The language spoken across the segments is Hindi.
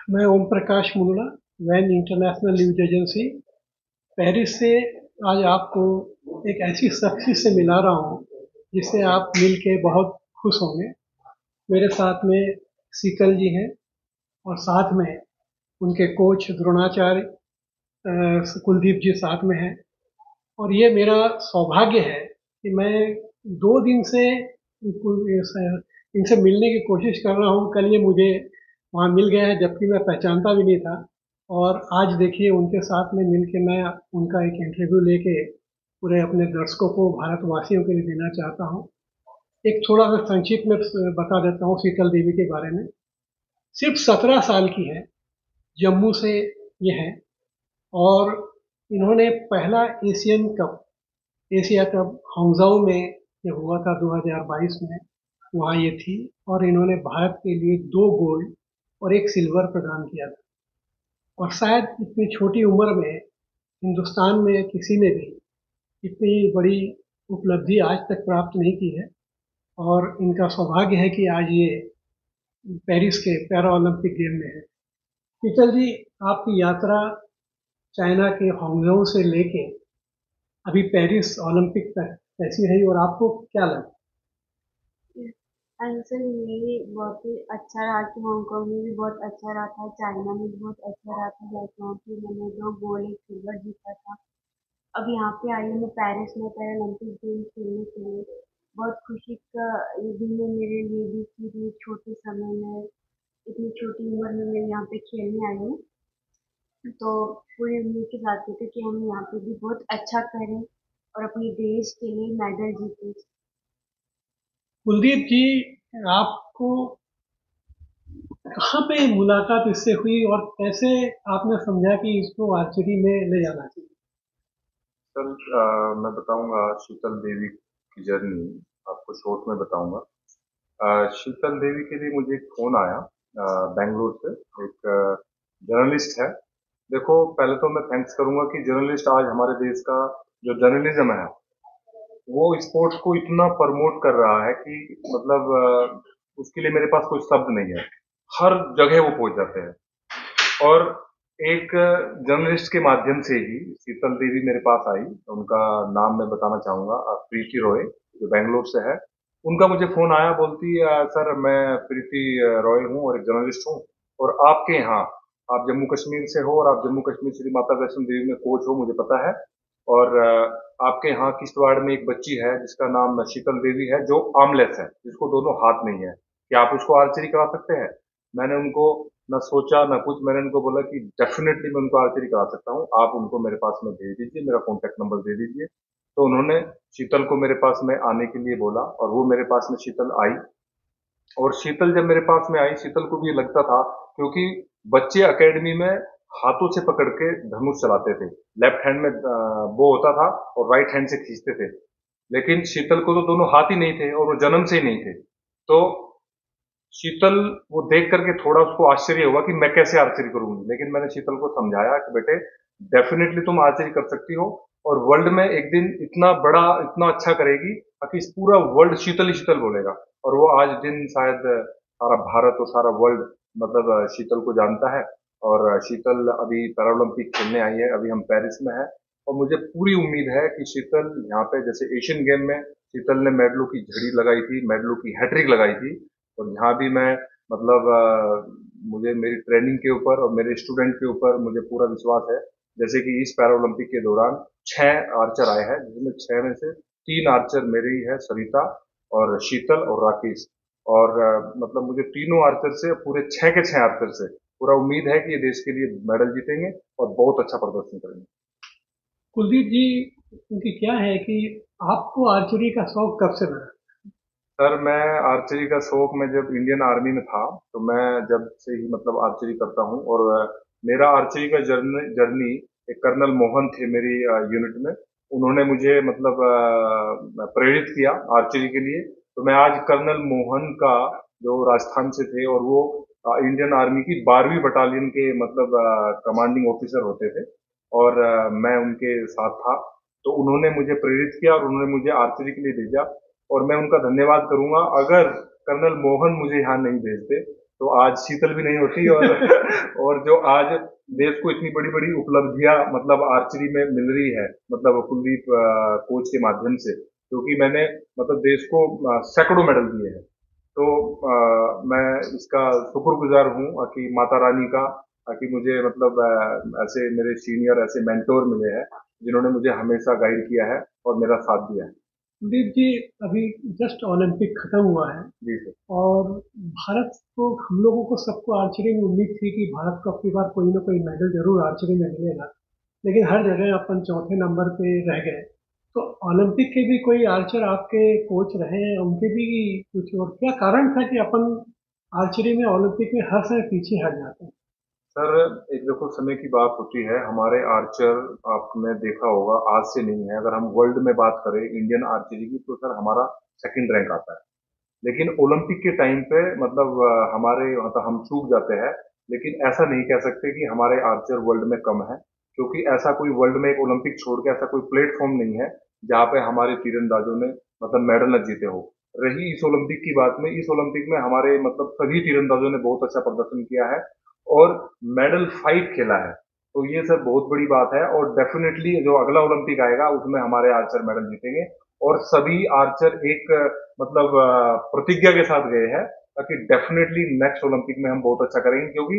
मैं Om Prakash Mungla, one international news agency, Paris से आज आपको एक ऐसी शख्सियत से मिला रहा हूँ जिससे आप मिल के बहुत खुश होंगे। मेरे साथ में शीतल जी हैं और साथ में उनके कोच द्रोणाचार्य कुलदीप जी साथ में हैं। और ये मेरा सौभाग्य है कि मैं 2 दिन से इनसे मिलने की कोशिश कर रहा हूँ। कल ये मुझे वहाँ मिल गया है जबकि मैं पहचानता भी नहीं था। और आज देखिए उनके साथ में मिल के मैं उनका एक इंटरव्यू लेके पूरे अपने दर्शकों को, भारतवासियों के लिए देना चाहता हूँ। एक थोड़ा सा संक्षिप्त में बता देता हूँ शीतल देवी के बारे में। सिर्फ 17 साल की है, जम्मू से ये है। और इन्होंने पहला एशिया कप हांगझाऊ में जब हुआ था 2022 में, वहाँ ये थी। और इन्होंने भारत के लिए 2 गोल्ड और 1 सिल्वर प्रदान किया था। और शायद इतनी छोटी उम्र में हिंदुस्तान में किसी ने भी इतनी बड़ी उपलब्धि आज तक प्राप्त नहीं की है। और इनका सौभाग्य है कि आज ये पेरिस के पैरा ओलंपिक गेम में है। शीतल जी, आपकी यात्रा चाइना के हांगझाऊ से लेके अभी पेरिस ओलंपिक तक कैसी रही और आपको क्या लगा? आंसर मेरी बहुत ही अच्छा रहा कि हांगकांग में भी बहुत अच्छा रहा था, चाइना में भी बहुत अच्छा रहा था, क्योंकि मैंने 2 गोल्ड 1 सिल्वर जीता था। अब यहाँ पे आई हूँ मैं पेरिस में पैरालंपिक गेम्स खेलने के लिए। बहुत खुशी का ये दिन है मेरे लिए भी कि इतनी छोटे समय में, इतनी छोटी उम्र में मैं यहाँ पे खेलने आई हूँ। तो पूरी उम्मीद के साथ थे कि हम यहाँ पे भी बहुत अच्छा करें और अपने देश के लिए मेडल जीतें। कुलदीप जी, आपको कहाँ पे मुलाकात इससे हुई और कैसे आपने समझा कि इसको आर्चरी में ले जाना चाहिए? सर, मैं बताऊंगा शीतल देवी की जर्नी। आपको शॉर्ट में बताऊंगा। शीतल देवी के लिए मुझे एक फोन आया बेंगलोर से। एक जर्नलिस्ट है। देखो, पहले तो मैं थैंक्स करूंगा कि जर्नलिस्ट आज हमारे देश का जो जर्नलिज्म है वो स्पोर्ट्स को इतना प्रमोट कर रहा है कि मतलब उसके लिए मेरे पास कोई शब्द नहीं है। हर जगह वो पहुंच जाते हैं। और एक जर्नलिस्ट के माध्यम से ही शीतल देवी मेरे पास आई। उनका नाम मैं बताना चाहूंगा, प्रीति रॉय, जो बेंगलोर से है। उनका मुझे फोन आया, बोलती सर मैं प्रीति रॉय हूँ और एक जर्नलिस्ट हूँ, और आपके यहाँ, आप जम्मू कश्मीर से हो और आप जम्मू कश्मीर श्री माता वैष्णो देवी में कोच हो, मुझे पता है। और आपके यहाँ किश्तवाड़ में एक बच्ची है जिसका नाम शीतल देवी है, जो आर्मलेस है, जिसको दोनों हाथ नहीं है। क्या आप उसको आर्चरी करा सकते हैं? मैंने उनको ना सोचा ना कुछ, मैंने उनको बोला कि डेफिनेटली मैं उनको आर्चरी करा सकता हूँ, आप उनको मेरे पास में भेज दीजिए, मेरा कॉन्टैक्ट नंबर दे दीजिए। तो उन्होंने शीतल को मेरे पास में आने के लिए बोला और वो मेरे पास में शीतल आई। और शीतल जब मेरे पास में आई, शीतल को भी ये लगता था, क्योंकि बच्चे एकेडमी में हाथों से पकड़ के धनुष चलाते थे। लेफ्ट हैंड में बो होता था और राइट हैंड से खींचते थे। लेकिन शीतल को तो दोनों हाथ ही नहीं थे और वो जन्म से ही नहीं थे। तो शीतल वो देख करके थोड़ा उसको आश्चर्य हुआ कि मैं कैसे आर्चरी करूंगी। लेकिन मैंने शीतल को समझाया कि बेटे, डेफिनेटली तुम आर्चरी कर सकती हो, और वर्ल्ड में एक दिन इतना बड़ा, इतना अच्छा करेगी ताकि इस पूरा वर्ल्ड शीतल ही शीतल बोलेगा। और वो आज दिन शायद सारा भारत और सारा वर्ल्ड मतलब शीतल को जानता है। और शीतल अभी पैरालंपिक खेलने आई है, अभी हम पेरिस में है। और मुझे पूरी उम्मीद है कि शीतल यहाँ पे, जैसे एशियन गेम में शीतल ने मेडलों की झड़ी लगाई थी, मेडलों की हैट्रिक लगाई थी, और यहाँ भी मैं मतलब मुझे मेरी ट्रेनिंग के ऊपर और मेरे स्टूडेंट के ऊपर मुझे पूरा विश्वास है। जैसे कि इस पैरालंपिक के दौरान 6 आर्चर आए हैं, जिसमें 6 में से 3 आर्चर मेरे ही है, सरिता और शीतल और राकेश। और मतलब मुझे तीनों आर्चर से, पूरे 6 के 6 आर्चर से पूरा उम्मीद है कि ये देश के लिए मेडल जीतेंगे और बहुत अच्छा प्रदर्शन करेंगे। कुलदीप जी, उनकी क्या है कि आपको आर्चरी का शौक कब से लगा? सर, मैं आर्चरी का शौक, मैं जब इंडियन आर्मी में था तो मैं जब से ही मतलब आर्चरी करता हूँ। और मेरा आर्चरी का जर्नी जर्नी एक कर्नल मोहन थे मेरी यूनिट में। उन्होंने मुझे मतलब प्रेरित किया आर्चरी के लिए। तो मैं आज कर्नल मोहन का, जो राजस्थान से थे, और वो इंडियन आर्मी की 12वीं बटालियन के मतलब कमांडिंग ऑफिसर होते थे। और मैं उनके साथ था। तो उन्होंने मुझे प्रेरित किया और उन्होंने मुझे आर्चरी के लिए भेजा। और मैं उनका धन्यवाद करूंगा। अगर कर्नल मोहन मुझे यहाँ नहीं भेजते तो आज शीतल भी नहीं होती। और और जो आज देश को इतनी बड़ी बड़ी उपलब्धियां मतलब आर्चरी में मिल रही है, मतलब कुलदीप कोच के माध्यम से, क्योंकि मैंने मतलब देश को सैकड़ों मेडल दिए हैं। तो मैं इसका शुक्रगुजार हूँ कि माता रानी का, कि मुझे मतलब ऐसे मेरे सीनियर ऐसे मेंटोर मिले हैं जिन्होंने मुझे हमेशा गाइड किया है और मेरा साथ दिया है। कुलदीप जी, अभी जस्ट ओलंपिक खत्म हुआ है जी सर। और भारत को, हम लोगों को सबको आर्चरी में उम्मीद थी कि भारत को अपनी बार कोई ना कोई मेडल जरूर आर्चरी में मिलेगा, लेकिन हर जगह अपन चौथे नंबर पे रह गए। तो ओलंपिक के भी कोई आर्चर आपके कोच रहे हैं, उनके भी कुछ, और क्या कारण था कि अपन आर्चरी में ओलंपिक में हर समय पीछे हट जाते हैं? सर एक देखो, समय की बात होती है। हमारे आर्चर आपने देखा होगा आज से नहीं है, अगर हम वर्ल्ड में बात करें इंडियन आर्चरी की, तो सर हमारा सेकंड रैंक आता है। लेकिन ओलंपिक के टाइम पे मतलब हमारे मतलब हम चूक जाते हैं। लेकिन ऐसा नहीं कह सकते कि हमारे आर्चर वर्ल्ड में कम है, क्योंकि ऐसा कोई वर्ल्ड में एक ओलंपिक छोड़ के ऐसा कोई प्लेटफॉर्म नहीं है जहाँ पे हमारे तीरंदाजों ने मतलब मेडल न जीते हो। रही इस ओलंपिक की बात में, इस ओलंपिक में हमारे मतलब सभी तीरंदाजों ने बहुत अच्छा प्रदर्शन किया है और मेडल फाइट खेला है। तो ये सर बहुत बड़ी बात है, और डेफिनेटली जो अगला ओलंपिक आएगा उसमें हमारे आर्चर मेडल जीतेंगे। और सभी आर्चर एक मतलब प्रतिज्ञा के साथ गए हैं ताकि डेफिनेटली नेक्स्ट ओलंपिक में हम बहुत अच्छा करेंगे, क्योंकि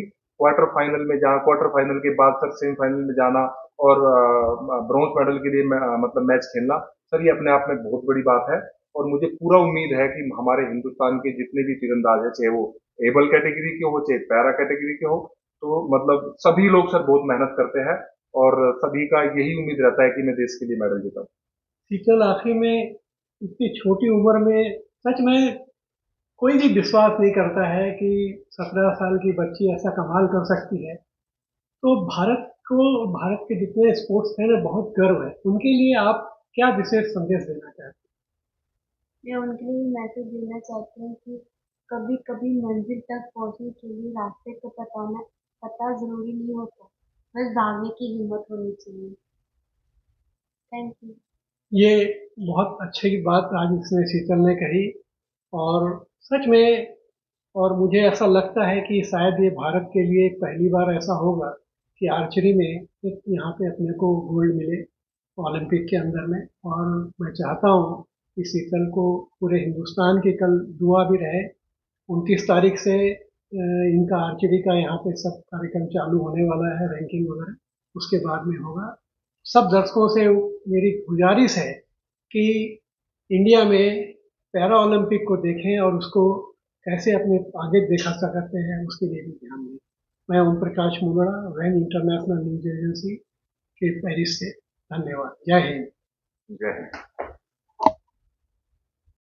क्वार्टर फाइनल के बाद सर सेमीफाइनल में जाना और ब्रॉन्ज मेडल के लिए मतलब मैच खेलना, सर ये अपने आप में बहुत बड़ी बात है। और मुझे पूरा उम्मीद है कि हमारे हिंदुस्तान के जितने भी तीरंदाज है, चाहे वो एबल कैटेगरी के हो चाहे पैरा कैटेगरी के हो, तो मतलब सभी लोग सर बहुत मेहनत करते हैं और सभी का यही उम्मीद रहता है कि मैं देश के लिए मेडल जीता। शीतल, आखिरी में, इतनी छोटी उम्र में सच में कोई भी विश्वास नहीं करता है कि 17 साल की बच्ची ऐसा कमाल कर सकती है। तो भारत को, भारत के जितने स्पोर्ट्स हैं ना, बहुत गर्व है उनके लिए। आप क्या विशेष संदेश देना चाहते हैं? मैं उनके लिए मैसेज देना चाहती हूँ कि कभी कभी मंजिल तक पहुँचने के लिए रास्ते को पता जरूरी नहीं होता, बस भागने की हिम्मत होनी चाहिए। Thank you. ये बहुत अच्छी बात आज इसने, शीतल ने कही। और सच में, और मुझे ऐसा लगता है कि शायद ये भारत के लिए पहली बार ऐसा होगा कि आर्चरी में एक यहाँ पे अपने को गोल्ड मिले ओलंपिक के अंदर में। और मैं चाहता हूँ कि शीतल को, पूरे हिंदुस्तान की कल दुआ भी रहे। 29 तारीख से इनका आर्चरी का यहाँ पे सब कार्यक्रम चालू होने वाला है, रैंकिंग वगैरह उसके बाद में होगा। सब दर्शकों से मेरी गुजारिश है कि इंडिया में पैरा ओलंपिक को देखें और उसको कैसे अपने आगे देखा सकते हैं, उसके लिए भी ध्यान दें। मैं Om Prakash Mundra, one international news agency के पेरिस से, धन्यवाद। जय हिंद। जय हिंद।